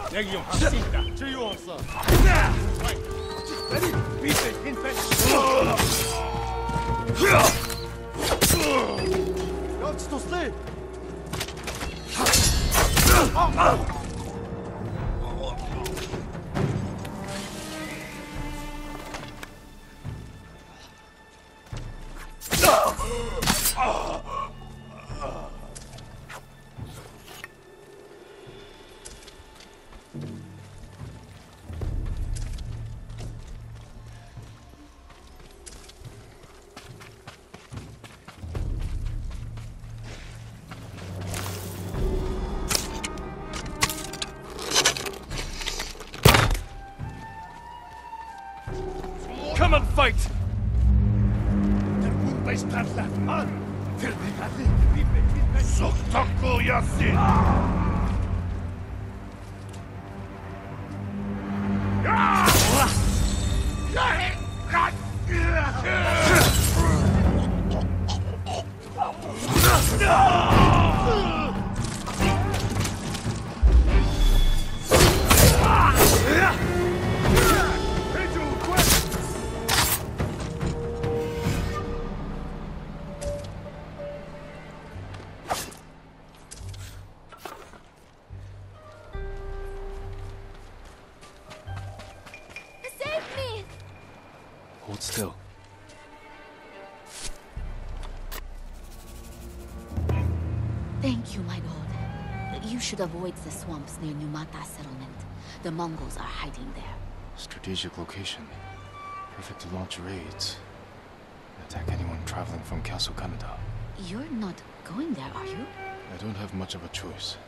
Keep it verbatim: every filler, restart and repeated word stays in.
내기 좀 할 수 있다. 주유 없어. 레디, 비트, 흰백. 역시 또 슬립. Come and fight! Soktaku Yasin! Hold still. Thank you, my lord. You should avoid the swamps near Numata settlement. The Mongols are hiding there. Strategic location. Perfect to launch raids. Attack anyone traveling from Castle Canada. You're not going there, are you? I don't have much of a choice.